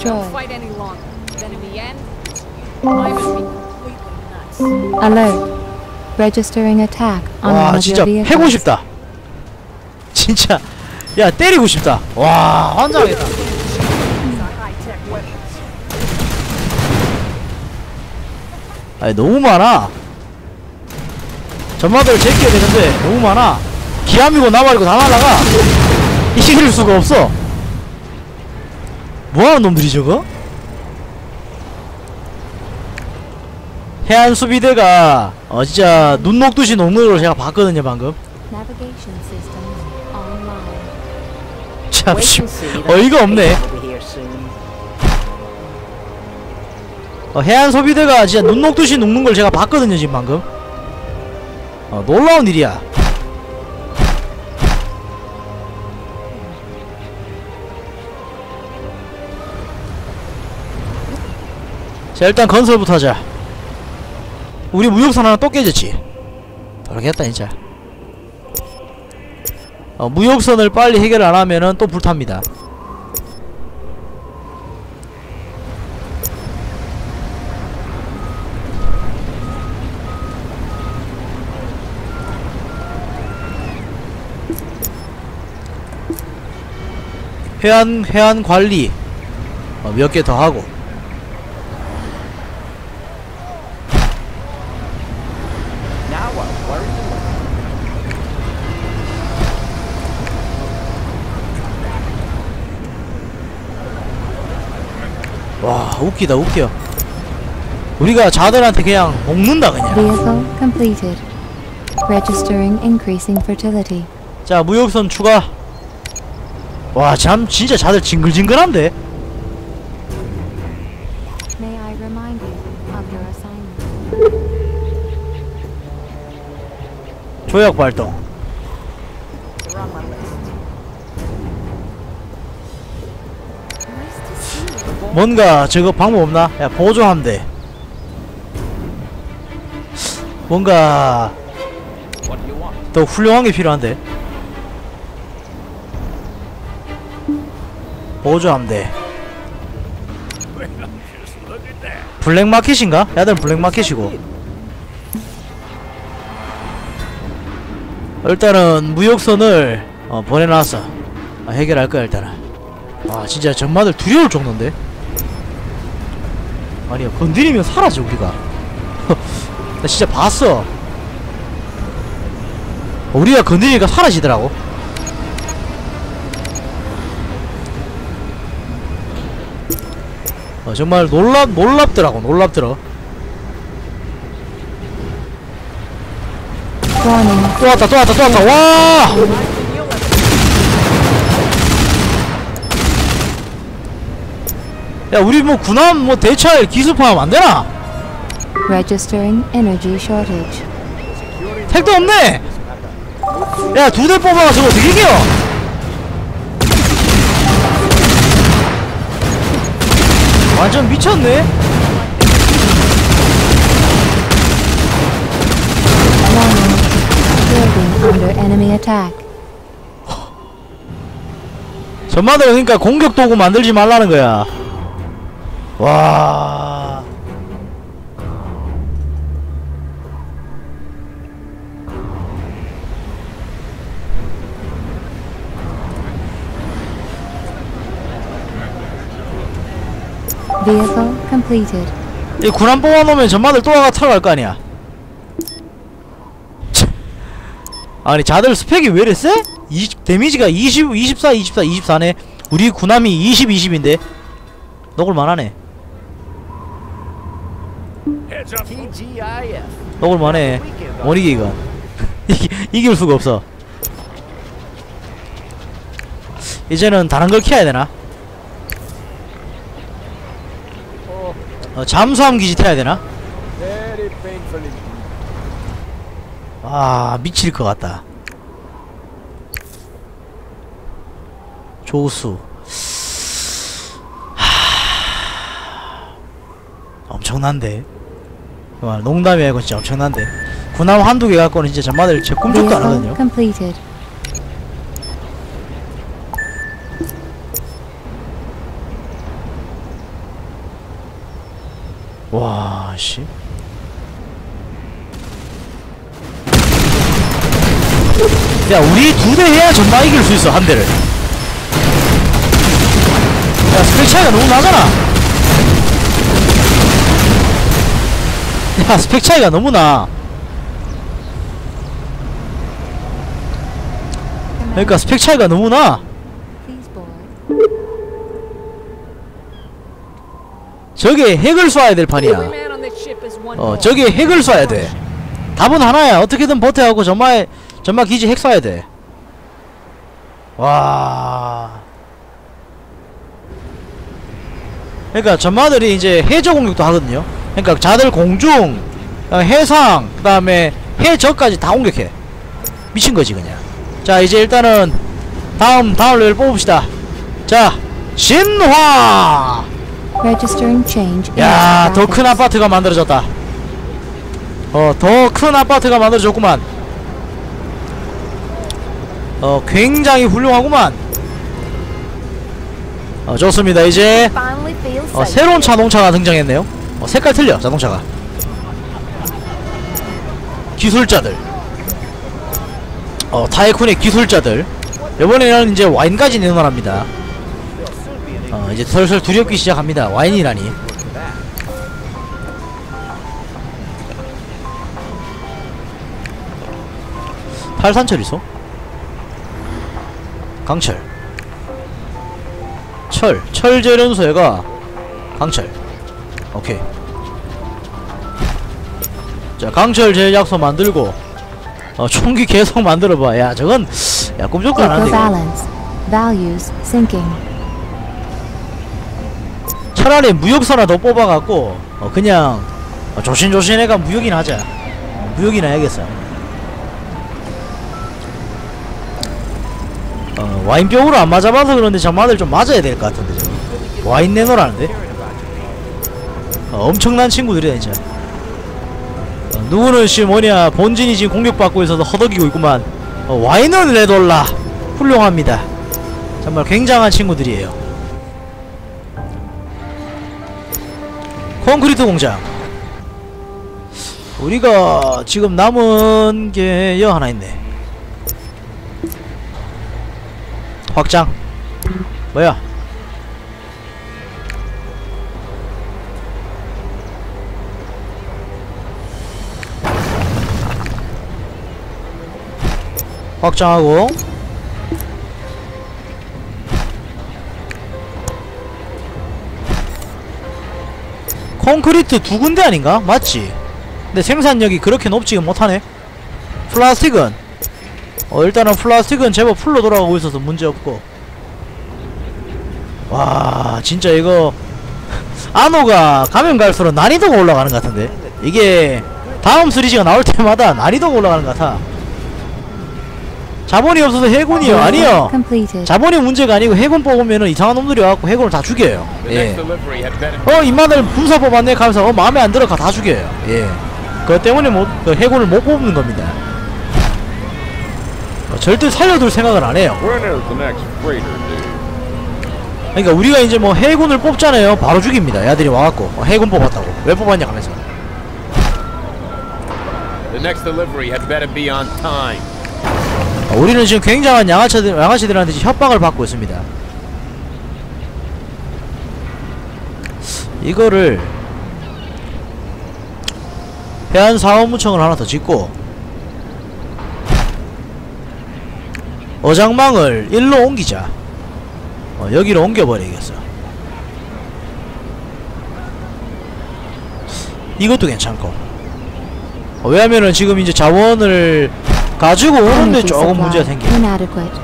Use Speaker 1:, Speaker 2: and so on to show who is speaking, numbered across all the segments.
Speaker 1: destroyed.
Speaker 2: fight any longer. Then in the end, I would be completely nuts.
Speaker 1: Alert. Registering attack on one
Speaker 3: 와
Speaker 1: of
Speaker 3: 진짜
Speaker 1: your
Speaker 3: 패고
Speaker 1: vehicles.
Speaker 3: 싶다. 진짜 야 때리고 싶다. 와 환장하겠다. 아니 너무 많아. 전마들 제껴야 되는데 너무 많아. 기암이고 나발이고 다 날라가. 이길 수가 없어. 뭐하는 놈들이 저거? 해안 수비대가 진짜 눈 녹듯이 녹는 걸 제가 봤거든요 방금.
Speaker 1: Navigation systems online.
Speaker 3: 참 어이가 없네. 해안 소비대가 진짜 눈 녹듯이 녹는 걸 제가 봤거든요 지금 방금. 놀라운 일이야. 자 일단 건설부터 하자. 우리 무역선 하나 또 깨졌지. 모르겠다 진짜. 무역선을 빨리 해결 안하면은 또 불탑니다. 해안 관리 몇 개 더 하고. 와 웃기다 웃겨. 우리가 자들한테 그냥 먹는다 그냥.
Speaker 1: Vehicle completed. Registering increasing fertility.
Speaker 3: 자 무역선 추가. 와 참 진짜 자들 징글징글한데.
Speaker 1: May I remind you of your assignment?
Speaker 3: 조약 발동. 뭔가 저거 방법 없나? 야 보조함대. 뭔가 더 훌륭한 게 필요한데. 보조함대. 블랙마켓인가? 야들 블랙마켓이고. 일단은 무역선을 보내놨어. 해결할 거야 일단은. 아 진짜 전마들 두려울 정도인데. 아니야 건드리면 사라져 우리가. 나 진짜 봤어. 우리가 건드리니까 사라지더라고. 정말 놀랍더라고. 놀랍더라. 또 왔다. 와! 야 우리 뭐 군함 뭐 대차에 기습하면 안 되나?
Speaker 1: Registering energy shortage.
Speaker 3: 택도 없네. 야 2대 뽑아가 저거 어떻게 이겨? 완전 미쳤네.
Speaker 1: Warning. Building under enemy attack.
Speaker 3: 전마들 그러니까 공격 도구 만들지 말라는 거야. 와.
Speaker 1: Vehicle completed.
Speaker 3: 이 군함 뽑아놓으면 전마들 또 와가 타러 갈 거 아니야. 아니 자들 스펙이 왜 이래 세? 데미지가 20, 24, 24, 24네. 우리 군함이 20, 20인데 녹을만하네. 녹을만해. 못 이기 이건. 이길 수가 없어. 이제는 다른 걸 키워야 되나? 잠수함 기지 태워야 되나? 아 미칠 것 같다. 조수. 엄청난데. 정말 농담이 아니고 진짜 엄청난데. 군함 한두 개 갖고는 진짜 전마들 제 꿈쩍도 안 하거든요.
Speaker 1: Completed.
Speaker 3: 와, 씨. 야, 우리 2대 해야 전마 이길 수 있어, 한 대를. 야, 스펙 차이가 너무 나잖아. 야, 스펙 차이가 너무 나. 그러니까 스펙 차이가 너무 나.
Speaker 1: Please board.
Speaker 3: 저게 핵을 쏴야 될 판이야.
Speaker 2: Every man on this ship is one more.
Speaker 3: 저게 핵을 쏴야 돼. 답은 하나야. 어떻게든 버텨갖고 전마 기지 핵 쏴야 돼. 와. 그러니까 전마들이 이제 해저 공격도 하거든요. 그러니까 자들 공중, 해상, 그 다음에 해저까지 다 공격해. 미친거지 그냥. 자, 이제 일단은 다음 레벨 뽑읍시다. 자, 신화.
Speaker 1: Registering change. in
Speaker 3: 야, 더
Speaker 1: graphics.
Speaker 3: 큰 아파트가 만들어졌다. 더 큰 아파트가 만들어졌구만. 굉장히 훌륭하구만. 좋습니다. 이제
Speaker 2: Finally feel safe.
Speaker 3: 새로운 자동차가 등장했네요. 색깔 틀려, 자동차가. 기술자들. 타이쿤의 기술자들. 이번에는 이제 와인까지 내놓으랍니다. 이제 슬슬 두렵기 시작합니다. 와인이라니. 탈산철이소? 강철. 철제련소에가 강철. 오케이. 자, 강철 제약소 만들고 총기 계속 만들어봐. 야, 저건 야 꿈쩍도 안 하는데
Speaker 1: Eco
Speaker 3: 이거.
Speaker 1: balance. Values sinking.
Speaker 3: 차라리 무역선화 더 뽑아갖고 그냥 조신조신해가 무역이나 하자. 무역이나 해야겠어. 와인병으로 안 맞아봐서 그런데 전마들 좀 맞아야 될 것 같은데 저거. 와인 내놓으라는데? 엄청난 친구들이야 진짜. 누구는 씨 뭐냐 본진이 지금 공격받고 있어서 허덕이고 있구만. 와인은 내돌라. 훌륭합니다. 정말 굉장한 친구들이에요. 콘크리트 공장. 우리가 지금 남은 게 여 하나 있네. 확장. 뭐야? 확장하고 콘크리트 2군데 아닌가? 맞지? 근데 생산력이 그렇게 높지가 못하네. 플라스틱은 일단은 플라스틱은 제법 풀로 돌아가고 있어서 문제없고. 와 진짜 이거 안호가 가면 갈수록 난이도가 올라가는 것 같은데. 이게 다음 시리즈가 나올 때마다 난이도가 올라가는 것 같아. 자본이 없어서 해군이요? 아니요.
Speaker 1: Completed.
Speaker 3: 자본이 문제가 아니고 해군 뽑으면은 이상한 놈들이 와갖고 해군을 다 죽여요. 예. 인마들 군사 뽑았네 가면서 마음에 안 들어 다 죽여요. 예. 그것 때문에 해군을 못 뽑는 겁니다. 절대 살려둘 생각을 안 해요. 그러니까 우리가 이제 뭐 해군을 뽑잖아요. 바로 죽입니다. 애들이 와갖고 해군 뽑았다고 왜 뽑았냐 하면서. 우리는 지금 굉장한 양아치들한테 지금 협박을 받고 있습니다. 이거를 해안사업무청을 하나 더 짓고 어장망을 일로 옮기자. 여기로 옮겨버리겠어. 이것도 괜찮고. 왜냐면은 지금 이제 자원을 가지고 오는데
Speaker 1: Energy
Speaker 3: 조금
Speaker 1: supply
Speaker 3: 문제가 생겨.
Speaker 1: inadequate.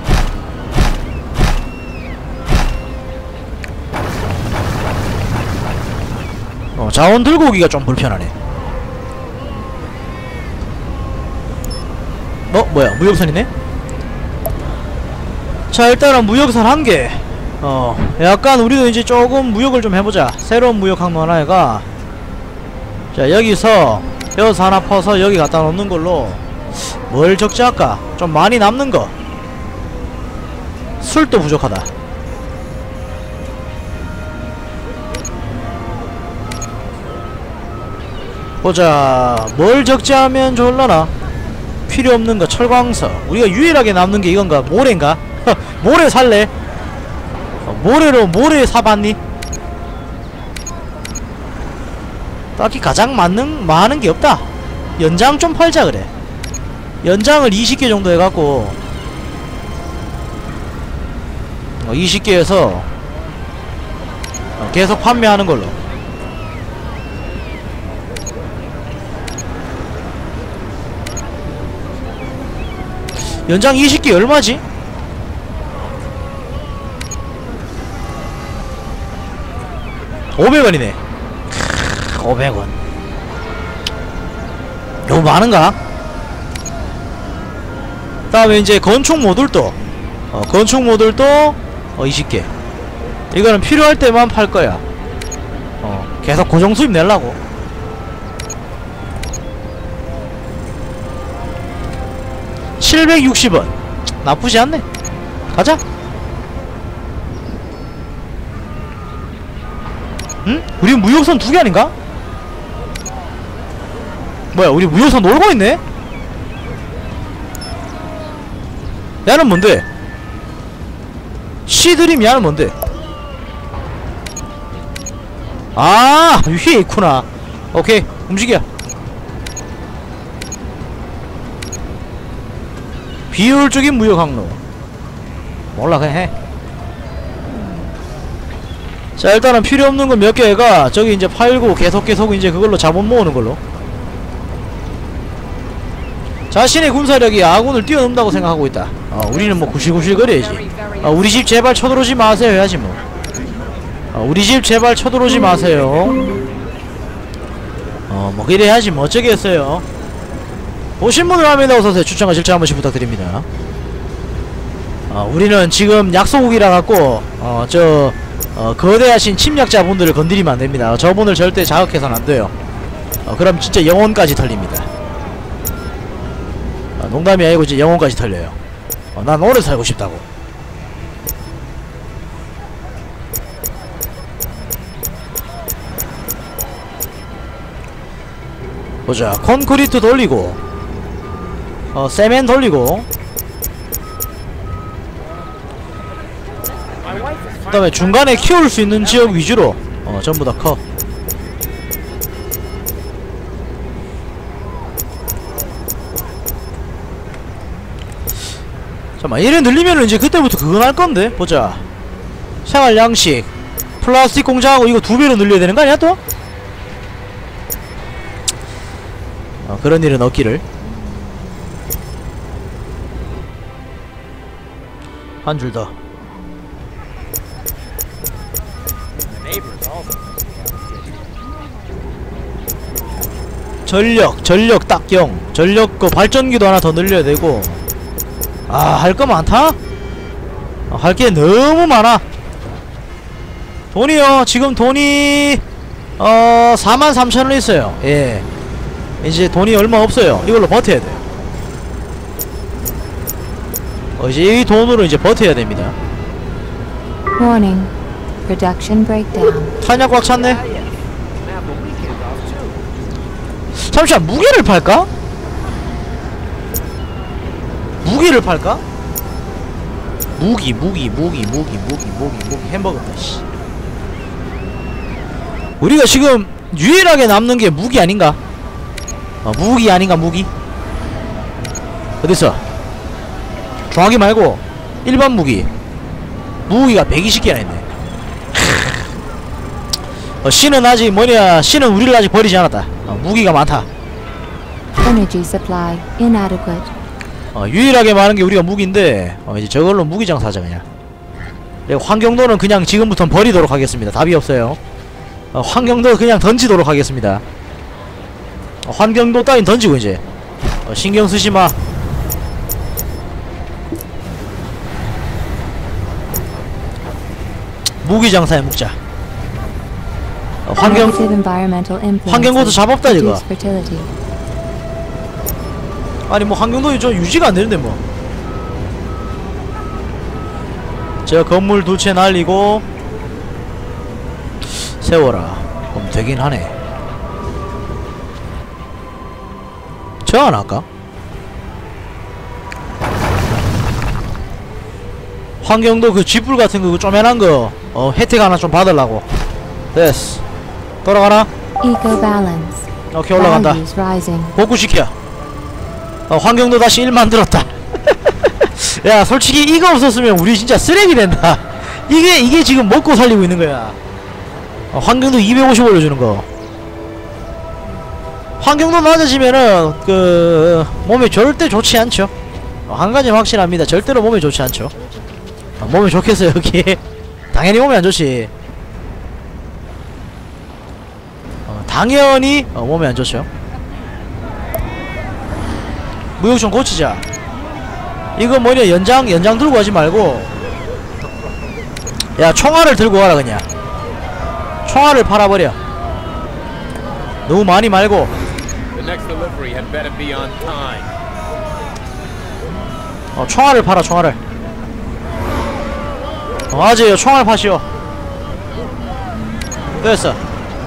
Speaker 3: 자원 들고 오기가 좀 불편하네. 뭐야 무역선이네? 자 일단은 무역선 한 개. 약간 우리도 이제 조금 무역을 좀 해보자. 새로운 무역 항로 하나가 자 여기서 여기서 하나 퍼서 여기 갖다 놓는 걸로 뭘 적재할까? 좀 많이 남는 거. 술도 부족하다. 보자. 뭘 적재하면 좋을라나? 필요 없는 거 철광석. 우리가 유일하게 남는 게 이건가? 모래인가? 모래 살래? 모래로 모래 사봤니? 딱히 가장 많은 게 없다. 연장 좀 팔자 그래. 연장을 20개 정도 해갖고 20개 해서 계속 판매하는 걸로. 연장 20개 얼마지? 500원이네 500원 너무 많은가? 다음에 이제 건축 모듈도 건축 모듈도 20개. 이거는 필요할 때만 팔 거야. 계속 고정 수입 내려고. $760 나쁘지 않네. 가자. 응? 우리 무역선 2개 아닌가? 뭐야, 우리 무역선 놀고 있네? 야는 뭔데? 시드림 야는 뭔데? 아, 위에 있구나. 오케이, 움직여. 비효율적인 무역 항로. 몰라, 그냥 해. 자, 일단은 필요 없는 거 몇 개가 저기 이제 팔고 계속 이제 그걸로 자본 모으는 걸로. 자신의 군사력이 아군을 뛰어넘는다고 생각하고 있다. 우리는 뭐 구실구실 거려야지. 우리 집 제발 쳐들어오지 마세요 해야지 뭐. 우리 집 제발 쳐들어오지 마세요. 뭐 그래야지 뭐 어쩌겠어요. 오신 분들 합니다. 어서오세요. 추천과 실천 한 번씩 부탁드립니다. 우리는 지금 약소국이라 갖고 거대하신 침략자분들을 건드리면 안됩니다. 저분을 절대 자극해서는 안돼요. 그럼 진짜 영혼까지 털립니다. 농담이 아니고 이제 영혼까지 털려요. 난 오래 살고 싶다고. 보자. 콘크리트 돌리고 세멘 돌리고 그 다음에 중간에 키울 수 있는 지역 위주로 전부 다 커. 잠깐만, 얘를 늘리면은 이제 그때부터 그거 날건데? 보자. 생활 양식 플라스틱 공장하고 이거 2배로 늘려야 되는 거 아니야 또? 그런 일은 없기를. 한 줄 더. 전력 딱 0. 전력 그 발전기도 하나 더 늘려야 되고. 할 거 많다? 할 게 너무 많아. 돈이요. 지금 돈이 43,000원 있어요. 예. 이제 돈이 얼마 없어요. 이걸로 버텨야 돼요. 이제 이 돈으로 이제 버텨야 됩니다.
Speaker 1: Warning. Production breakdown.
Speaker 3: 탄약 꽉 찼네. 잠시만, 무기를 팔까? 무기를 팔까? 무기 햄버거다 씨. 우리가 지금 유일하게 남는 게 무기 아닌가? 무기 아닌가? 무기? 어딨어? 중화기 말고 일반 무기. 무기가 120개나 있네. 신은 아직 뭐냐, 신은 우리를 아직 버리지 않았다. 무기가 많다.
Speaker 1: Energy supply inadequate.
Speaker 3: 유일하게 많은 게 우리가 무기인데 이제 저걸로 무기장 사자 그냥. 환경도는 그냥 지금부터 버리도록 하겠습니다. 답이 없어요. 환경도 그냥 던지도록 하겠습니다. 환경도 따윈 던지고 이제 신경 쓰지마. 무기장사에 묵자. 환경고도 잡았다 이거. 아니 뭐 환경도 저 유지가 안 되는데 뭐. 저 건물 2채 날리고 세워라. 그럼 되긴 하네. 제가 안 할까? 환경도 그 쥐뿔 같은 거 쪼매난 거 혜택 하나 좀 받으려고. 됐어. 돌아가나?
Speaker 1: Eco balance.
Speaker 3: 오케이, 올라간다.
Speaker 1: Values rising.
Speaker 3: 복구시켜. 환경도 다시 1 만들었다. 야, 솔직히 이거 없었으면 우리 진짜 쓰레기 된다. 이게 지금 먹고 살리고 있는 거야. 환경도 250 올려주는 거. 환경도 낮아지면은 그 몸에 절대 좋지 않죠. 한 가지는 확실합니다. 절대로 몸에 좋지 않죠. 몸에 좋겠어요 여기? 당연히 몸에 안 좋지. 당연히 몸에 안 좋죠. 무역 좀 고치자. 이거 뭐냐, 연장 들고 가지 말고 야, 총알을 들고 가라. 그냥 총알을 팔아버려. 너무 많이 말고. 총알을 팔아. 총알을. 맞아요, 총알 파시오. 됐어.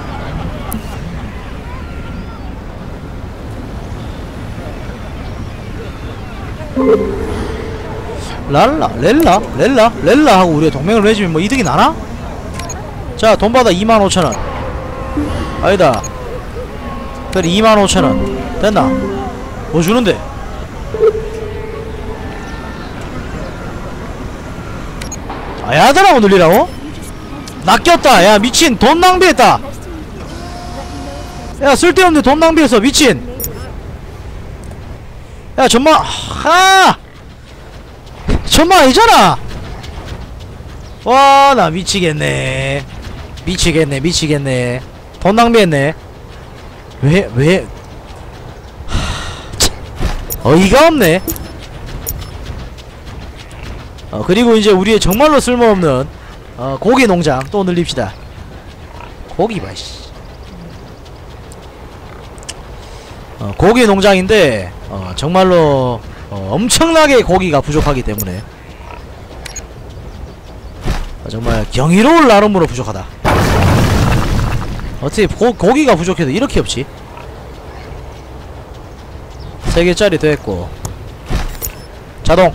Speaker 3: 렐라 하고 우리가 동맹을 맺으면 뭐 이득이 나나? 자, 돈 받아. 25,000원. 아니다. 그래, 25,000원 됐나? 뭐 주는데? 야들하고 늘리라고? 낚였다. 야, 미친. 돈 낭비했다. 야, 쓸데없는데 돈 낭비했어. 미친. 야, 정말 정말 아니잖아. 와, 나 미치겠네. 미치겠네. 돈 낭비했네. 왜 어이가 없네. 그리고 이제 우리의 정말로 쓸모없는 고기 농장 또 늘립시다. 고기 봐, 씨. 고기 농장인데 정말로 엄청나게 고기가 부족하기 때문에 정말 경이로울 나름으로 부족하다. 어떻게 고기가 부족해도 이렇게 없지? 3개짜리 됐고. 자동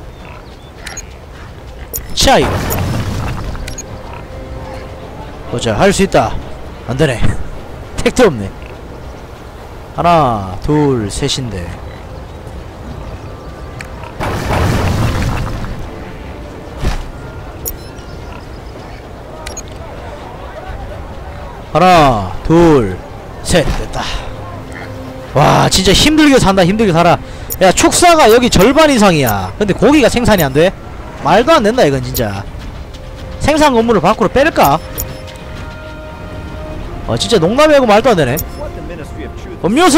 Speaker 3: 차. 이거 보자. 할 수 있다. 안되네. 택도 없네. 하나 둘 셋인데. 하나 둘 셋. 됐다. 와, 진짜 힘들게 산다. 힘들게 살아. 야, 축사가 여기 절반 이상이야. 근데 고기가 생산이 안돼? 말도 안된다 이건 진짜. 생산 건물을 밖으로 뺄까? 진짜 농담이고 말도 안되네. 음료수!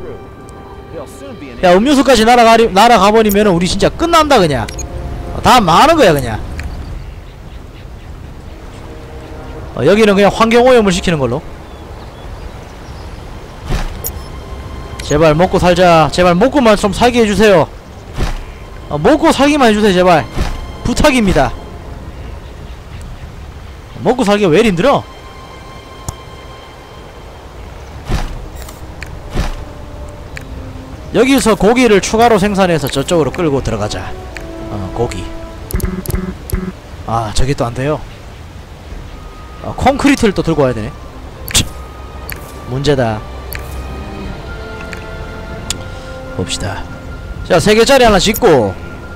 Speaker 3: 야, 음료수까지 날아가버리면은 우리 진짜 끝난다 그냥. 다 많은거야 그냥. 여기는 그냥 환경오염을 시키는걸로. 제발 먹고 살자. 제발 먹고만 좀 살게 해주세요. 먹고 살기만 해주세요 제발. 부탁입니다. 먹고 살기가 왜 이리 힘들어? 여기서 고기를 추가로 생산해서 저쪽으로 끌고 들어가자. 고기. 저게 또 안돼요. 콘크리트를 또 들고 와야 되네. 문제다. 봅시다. 자, 3개짜리 하나 짓고.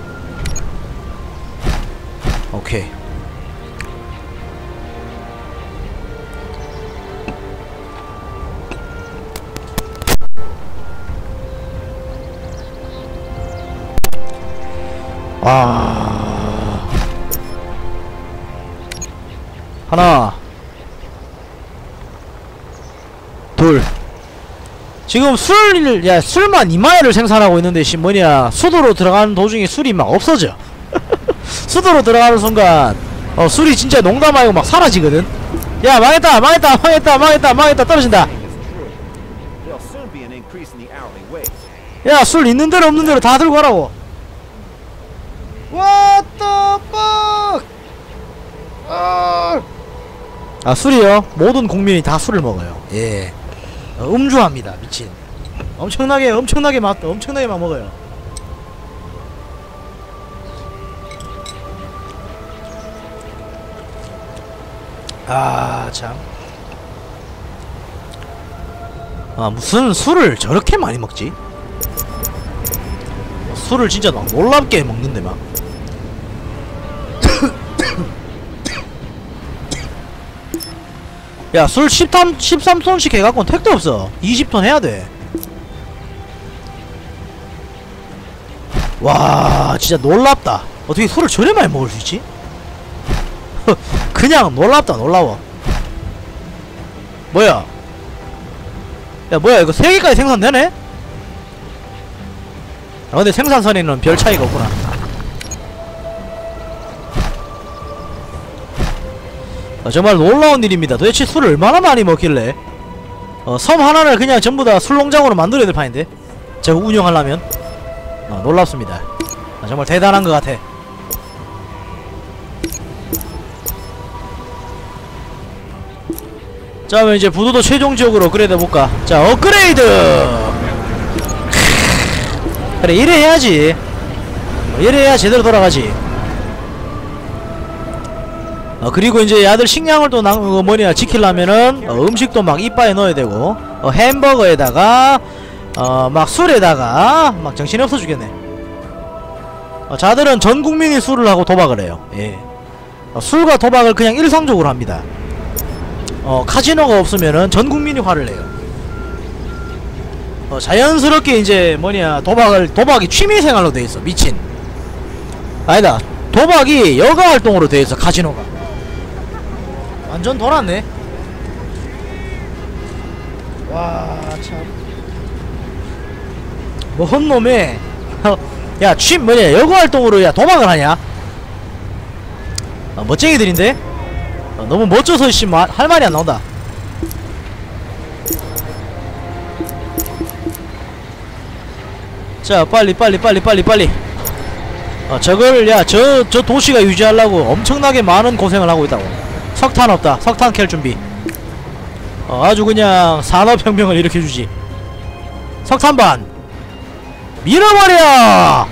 Speaker 3: 오케이. 하나 둘. 지금 술만 2마일을 생산하고 있는데 뭐냐, 수도로 들어가는 도중에 술이 막 없어져. 수도로 들어가는 순간 술이 진짜 농담 아니고 막 사라지거든. 야, 망했다 떨어진다. 야, 술 있는 대로 없는 대로 다 들고 가라고. What the fuck? 술이요. 모든 국민이 다 술을 먹어요. 예. 음주합니다. 미친. 엄청나게 엄청나게 막 먹어요. 아 참. 아 무슨 술을 저렇게 많이 먹지? 술을 진짜 막 놀랍게 먹는데 막. 야 술 13톤씩 해갖고는 택도 없어. 20톤 해야돼. 와 진짜 놀랍다. 어떻게 술을 저래 많이 먹을 수 있지? 그냥 놀랍다. 놀라워. 뭐야 야 뭐야 이거 3개까지 생산되네? 아 근데 생산선에는 별 차이가 없구나. 정말 놀라운 일입니다. 도대체 술을 얼마나 많이 먹길래 섬 하나를 그냥 전부다 술농장으로 만들어야 될 판인데 제가 운영하려면 놀랍습니다. 정말 대단한 것 같아. 자 그럼 이제 부두도 최종적으로 업그레이드 해볼까. 자 업그레이드. 그래 이래 해야지. 이래 해야 제대로 돌아가지. 그리고 이제 야들 식량을 또 뭐냐 지키려면은 음식도 막 이빠에 넣어야 되고 햄버거에다가 막 술에다가 막 정신이 없어 죽겠네. 자들은 전 국민이 술을 하고 도박을 해요. 예. 술과 도박을 그냥 일상적으로 합니다. 카지노가 없으면은 전 국민이 화를 내요. 자연스럽게 이제 뭐냐 도박이 취미생활로 돼있어. 미친. 아니다 도박이 여가활동으로 돼있어. 카지노가 완전 돌았네. 와 참 뭐헌 놈에 야 뭐냐 여가활동으로 야 도박을 하냐. 멋쟁이들인데 너무 멋져서 씨 할 말이 안 나온다. 자 빨리 저걸 야 저 도시가 유지하려고 엄청나게 많은 고생을 하고 있다고. 석탄 없다. 석탄 캘 준비. 아주 그냥 산업혁명을 일으켜주지. 석탄반 밀어버려.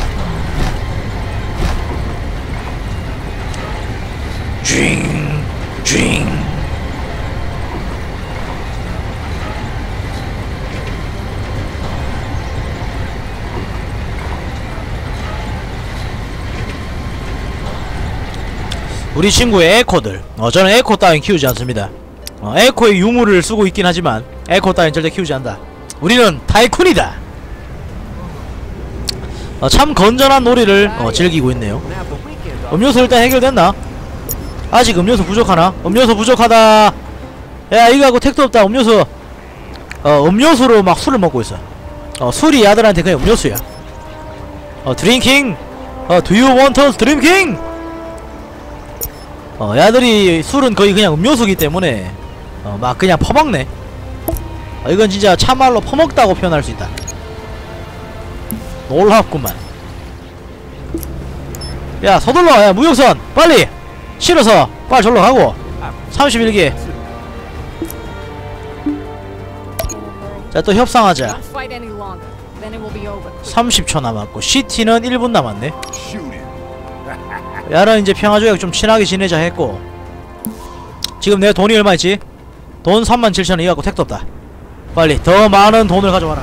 Speaker 3: 쥐잉 우리 친구의 에코들. 저는 에코 따윈 키우지 않습니다. 에코의 유물을 쓰고 있긴 하지만 에코 따윈 절대 키우지 않는다. 우리는 타이쿤이다. 참 건전한 놀이를 즐기고 있네요. 음료수 일단 해결됐나? 아직 음료수 부족하나? 음료수 부족하다. 야 이거하고 택도 없다. 음료수. 음료수로 막 술을 먹고 있어. 술이 야들한테 그냥 음료수야. 드링킹. Do you want us drinking? 야들이 술은 거의 그냥 음료수기 때문에 막 그냥 퍼먹네. 이건 진짜 참말로 퍼먹다고 표현할 수 있다. 놀랍구만. 야 서둘러. 야 무역선 빨리 실어서 빨리 절로 가고. 31개. 자 또 협상하자. 30초 남았고 시티는 1분 남았네. 야는 이제 평화조약 좀 친하게 지내자 했고. 지금 내가 돈이 얼마 있지? 돈 37,000원 이갖고 택도 없다. 빨리 더 많은 돈을 가져와라.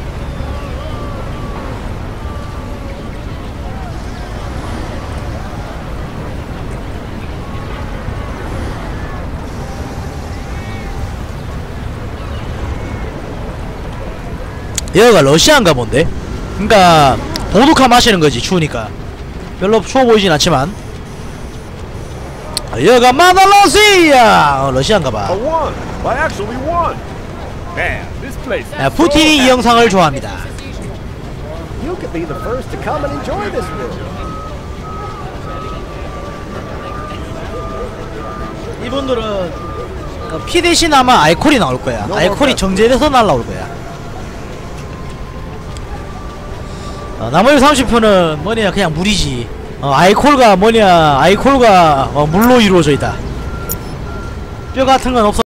Speaker 3: 여기가 러시아인가 본데? 그니까 보드카 마시는 거지. 추우니까 별로 추워 보이진 않지만 여기가 마달러시아 러시아인가봐. 야, 푸틴이 이 영상을 좋아합니다. 이분들은 피 대신 아마 알콜이 나올 거야. 알콜이 정제돼서 날라올 거야. 나머지 30%는 뭐냐 그냥 물이지. 알콜과 뭐냐 알콜과 물로 이루어져 있다. 뼈 같은 건 없어.